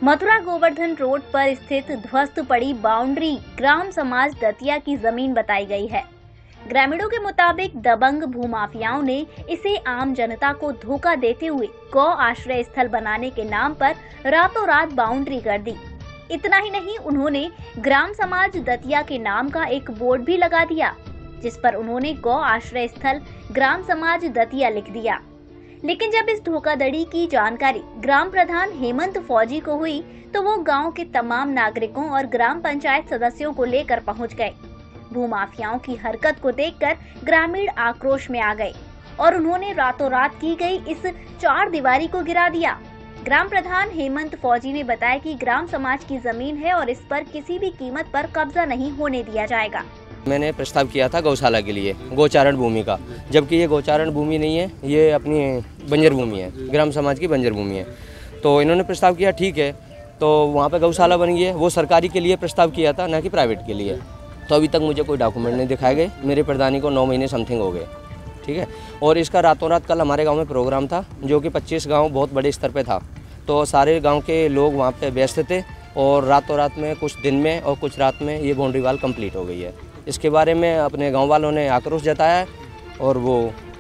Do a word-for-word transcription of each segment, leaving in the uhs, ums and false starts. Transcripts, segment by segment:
Mathura Govardhan road पर स्थित ध्वस्त पड़ी बाउंड्री ग्राम समाज दतिया की जमीन बताई गई है। ग्रामीणों के मुताबिक दबंग भूमाफियाओं ने इसे आम जनता को धोखा देते हुए गौ आश्रय स्थल बनाने के नाम पर रातों रात बाउंड्री कर दी। इतना ही नहीं, उन्होंने ग्राम समाज दतिया के नाम का एक बोर्ड भी लगा दिया, जिस पर उन्होंने गौ आश्रय स्थल ग्राम समाज दतिया लिख दिया। लेकिन जब इस धोखाधड़ी की जानकारी ग्राम प्रधान हेमंत फौजी को हुई तो वो गांव के तमाम नागरिकों और ग्राम पंचायत सदस्यों को लेकर पहुंच गए। भूमाफियाओं की हरकत को देखकर ग्रामीण आक्रोश में आ गए और उन्होंने रातों रात की गई इस चार दीवारी को गिरा दिया। ग्राम प्रधान हेमंत फौजी ने बताया कि ग्राम समाज की जमीन है और इस पर किसी भी कीमत पर कब्जा नहीं होने दिया जाएगा। मैंने प्रस्ताव किया था गौशाला के लिए गोचारण भूमि का, जबकि ये गोचारण भूमि नहीं है, ये अपनी बंजर भूमि है, ग्राम समाज की बंजर भूमि है। तो इन्होंने प्रस्ताव किया, ठीक है, तो वहाँ पे गौशाला बन गई है। वो सरकारी के लिए प्रस्ताव किया था, ना कि प्राइवेट के लिए। तो अभी तक मुझे कोई डॉक्यूमेंट नहीं दिखाए गए। मेरे प्रधानी को नौ महीने समथिंग हो गए, ठीक है। और इसका रातों रात कल हमारे गाँव में प्रोग्राम था, जो कि पच्चीस गाँव बहुत बड़े स्तर पर था। तो सारे गाँव के लोग वहाँ पर व्यस्त थे और रातों रात में कुछ दिन में और कुछ रात में ये बाउंड्री वाल कंप्लीट हो गई है। इसके बारे में अपने गांव वालों ने आक्रोश जताया है और वो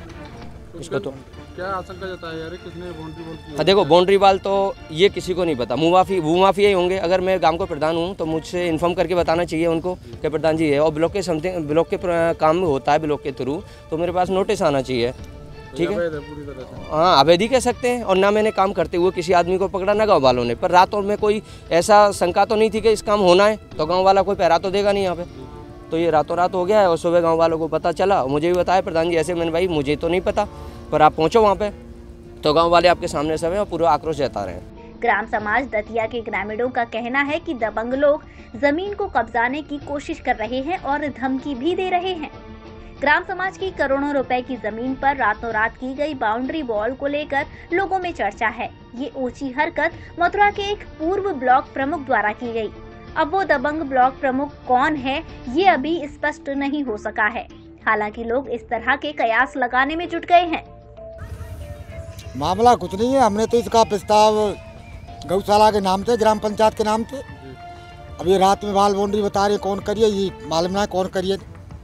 तो इसको तो क्या आशंका जताया यार, किसने बाउंड्री वॉल किया? हाँ देखो, बाउंड्री वाल तो ये किसी को नहीं पता, मुआफी भूमाफिया ही होंगे। अगर मैं गांव का प्रधान हूँ तो मुझसे इन्फॉर्म करके बताना चाहिए उनको कि प्रधान जी है, और ब्लॉक के समथिंग ब्लॉक के काम होता है ब्लॉक के थ्रू, तो मेरे पास नोटिस आना चाहिए, ठीक है। हाँ, अवैध ही कह सकते हैं। और ना मैंने काम करते हुए किसी आदमी को पकड़ा, ना गाँव वालों ने। पर रातों में कोई ऐसा शंका तो नहीं थी कि इस काम होना है, तो गाँव वाला कोई पहरा तो देगा नहीं यहाँ पे। तो ये रातों रात हो गया है और सुबह गांव वालों को पता चला, मुझे भी बताया प्रधान जी ऐसे। मैंने भाई मुझे तो नहीं पता, पर आप पहुंचो वहां पे। तो गांव वाले आपके सामने सब हैं और पूरा आक्रोश जता रहे हैं। ग्राम समाज दतिया के ग्रामीणों का कहना है कि दबंग लोग जमीन को कब्जाने की कोशिश कर रहे हैं और धमकी भी दे रहे हैं। ग्राम समाज की करोड़ों रुपए की जमीन पर रातों रात की गई बाउंड्री वॉल को लेकर लोगों में चर्चा है। ये ऊंची हरकत मथुरा के एक पूर्व ब्लॉक प्रमुख द्वारा की गई। अब वो दबंग ब्लॉक प्रमुख कौन है, ये अभी स्पष्ट नहीं हो सका है। हालांकि लोग इस तरह के कयास लगाने में जुट गए हैं। मामला कुछ नहीं है, हमने तो इसका प्रस्ताव गौशाला के नाम से, ग्राम पंचायत के नाम से, अब ये रात में बाल बाउंड्री बता रहे कौन करिए, ये मालूम ना कौन करिए।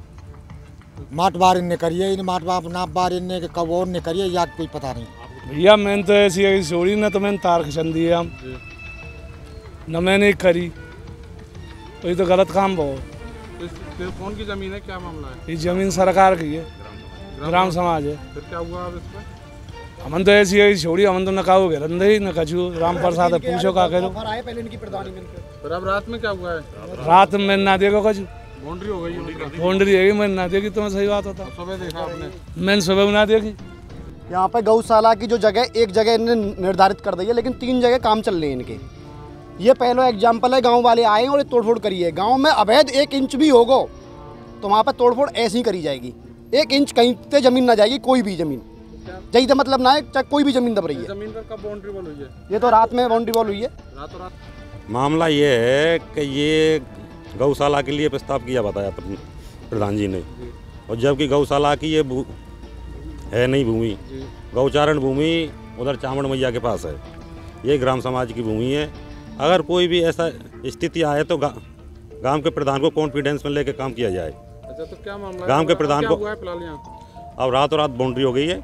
माट बार इनने करिए, इन माट बार नाप बार इनने कब और ने करिए, या कोई पता नहीं। भैया मैंने तो ऐसी ऐसी छोड़ी ना, तो मैंने तार खिंचन दिए हम न, मैंने करी, तो ये तो गलत काम बहुत। तो कौन की जमीन है, क्या मामला है? ये जमीन सरकार की है, ग्राम समाज है। फिर क्या हुआ अब इसमें? हमन तो ऐसी ऐसी छोड़ी, हमन तो न काऊ गए रंधे ही न कछू। राम प्रसाद पूछो का करो। फिर अब रात में क्या हुआ है? रात में ना देखो कछू, बाउंड्री हो गई, बाउंड्री है, मैंने ना देखी। तुम्हें सही बात होता, सुबह देखा आपने? मैंने सुबह ना देखी। यहाँ पे गौशाला की जो जगह, एक जगह इन्होंने निर्धारित कर दी है, लेकिन तीन जगह काम चल रहे हैं इनके। ये पहला एग्जाम्पल है, गांव वाले आए और तोड़फोड़ करी है। गांव में अवैध एक इंच भी होगा तो वहाँ पर तोड़फोड़ ऐसी ही करी जाएगी। एक इंच कहीं पे जमीन ना जाएगी, कोई भी जमीन यही तो मतलब ना है, चाहे कोई भी जमीन दब रही है। जमीन पर कब बाउंड्री वॉल हुई है? ये तो रात में बाउंड्री वॉल हुई है। रातों रात मामला ये है कि ये गौशाला के लिए प्रस्ताव किया बताया प्रधान जी ने, और जबकि गौशाला की ये है नहीं भूमि, गौचारण भूमि उधर चामड़ मैया के पास है, ये ग्राम समाज की भूमि है। अगर कोई भी ऐसा स्थिति आए तो गांव के प्रधान को कॉन्फिडेंस में लेकर काम किया जाए। अच्छा, तो क्या मामला है? गांव के प्रधान को अब रातों रात बाउंड्री हो गई है,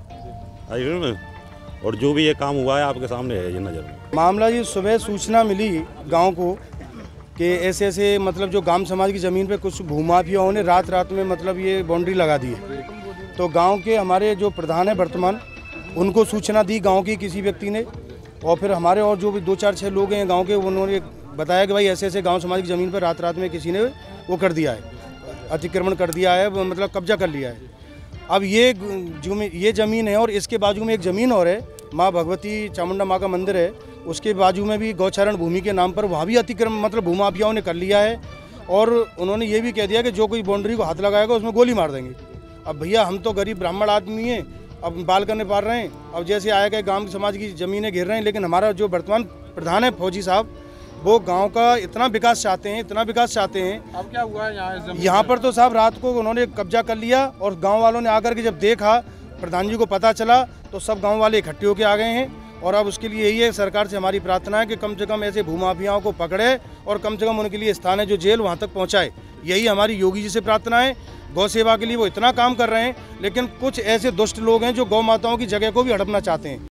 और जो भी ये काम हुआ है आपके सामने है ये नजर में। मामला ये सुबह सूचना मिली गांव को कि ऐसे ऐसे मतलब जो ग्राम समाज की ज़मीन पे कुछ भूमाफियाओं ने रात रात में मतलब ये बाउंड्री लगा दी है। तो गांव के हमारे जो प्रधान है वर्तमान, उनको सूचना दी गांव की किसी व्यक्ति ने, और फिर हमारे और जो भी दो चार छः लोग हैं गांव के, उन्होंने बताया कि भाई ऐसे ऐसे गांव समाज की ज़मीन पर रात रात में किसी ने वो कर दिया है, अतिक्रमण कर दिया है, मतलब कब्जा कर लिया है। अब ये जो ये ज़मीन है और इसके बाजू में एक ज़मीन और है, माँ भगवती चामुंडा माँ का मंदिर है, उसके बाजू में भी गौचारण भूमि के नाम पर वहाँ भी अतिक्रमण मतलब भूमाफियाओं ने कर लिया है। और उन्होंने ये भी कह दिया कि जो कोई बाउंड्री को हाथ लगाएगा उसमें गोली मार देंगे। अब भैया हम तो गरीब ब्राह्मण आदमी हैं, अब बाल करने पार रहे हैं। अब जैसे आया कि गांव समाज की ज़मीनें घेर रहे हैं, लेकिन हमारा जो वर्तमान प्रधान है फौजी साहब, वो गांव का इतना विकास चाहते हैं, इतना विकास चाहते हैं। अब क्या हुआ है यहाँ? यहाँ पर तो साहब रात को उन्होंने कब्जा कर लिया, और गांव वालों ने आकर के जब देखा, प्रधान जी को पता चला, तो सब गांव वाले इकट्ठे होकर आ गए हैं और अब उसके लिए यही है, सरकार से हमारी प्रार्थना है कि कम से कम ऐसे भूमाफियाओं को पकड़े और कम से कम उनके लिए स्थान है जो जेल वहाँ तक पहुँचाए। यही हमारी योगी जी से प्रार्थना है। गौ सेवा के लिए वो इतना काम कर रहे हैं, लेकिन कुछ ऐसे दुष्ट लोग हैं जो गौ माताओं की जगह को भी हड़पना चाहते हैं।